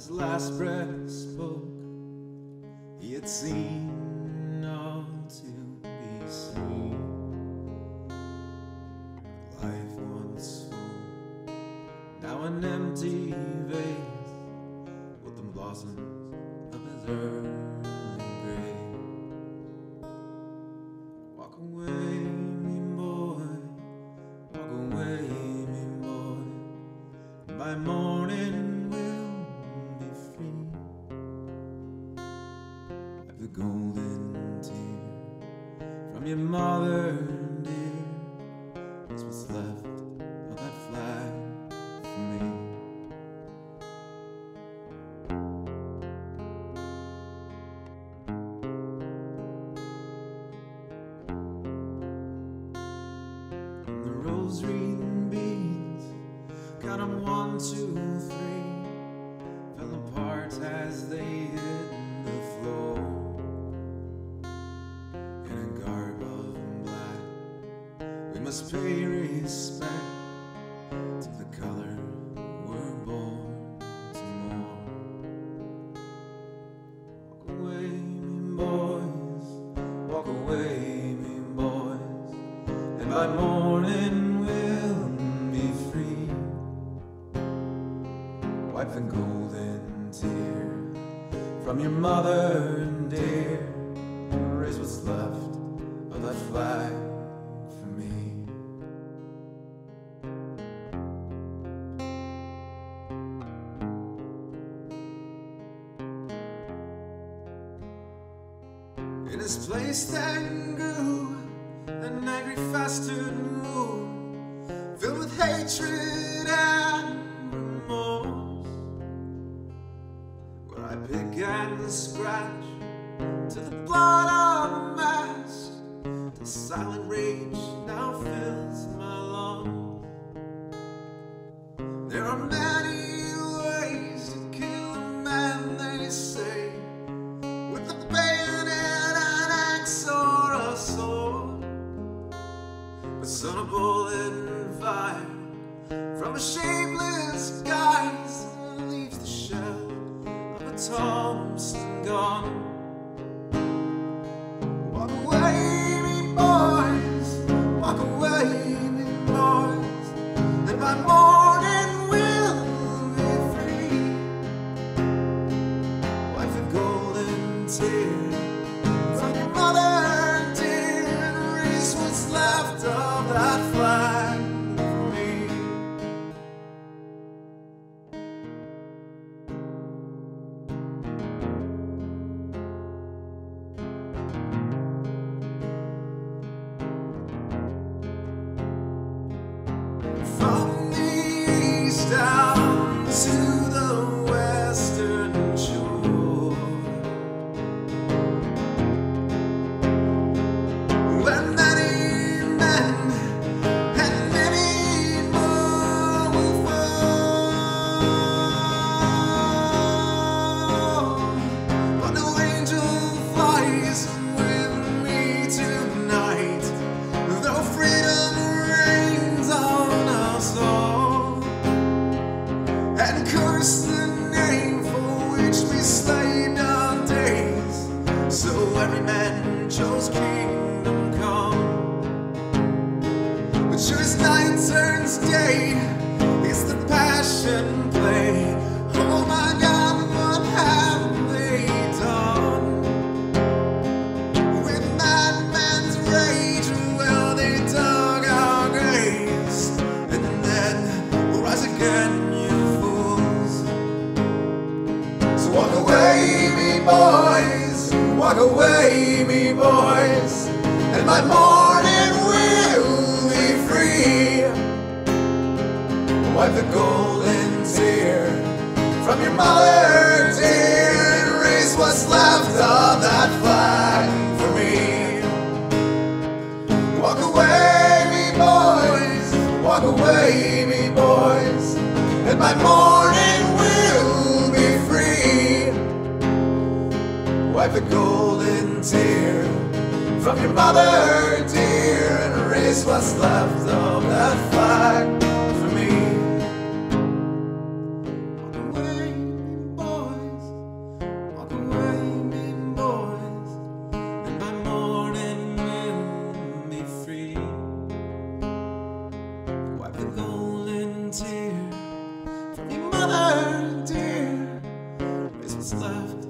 his last breath spoke. He had seen all to be seen. Life once full, now an empty vase, with the blossoms of his early grave. Walk away, me boy, walk away, me boy. By morning we'll be free. Like the golden tear from your mother, dear, is what's left of that flag for me. And the rosary beads, count them 1, 2, 3, fell apart as they hit the floor. In a garb of black, we must pay respect to the color we're born to more. Walk away, me boys, walk away, me boys, and by morning we'll be free. Wipe the golden tear from your mother, dear, erase what's left of that flag for me. In his place then grew an angry festered wound, filled with hatred and remorse, where I pick and scratch till the blood unmasked, till silent rage now fills my lungs. There are many ways to kill a man, they say, with a bayonet, an axe, or a sword. But son, a bullet and fire from a shapeless guise leaves the shell of a Thompson gun. Walk away, me boys, walk away, me boys, and by morning we'll be free. Wipe the golden tear from your mother, dear, and erase what's left of that flag for me. From the east down to the western shore, where many men and many more will fall, but no angel flies with me tonight, though freedom reigns on us all. And curse the name for which we slaved our days, so every man chose kingdom come. But sure as night turns day, it's the passion play. Oh my God, what have they done? With madman's rage, well, they dug our graves, and then we'll rise again, you fools. So walk away, me boys, walk away, me boys, and by morning we'll be free. Wipe the golden tear from your mother, dear, and erase what's left of that flag for me. Walk away, me boys, walk away, me boys, and by morning we'll be free. Wipe the golden tear from your mother, dear, and erase what's left of that flag for me. Walk away, boy. mother dear, raise what's left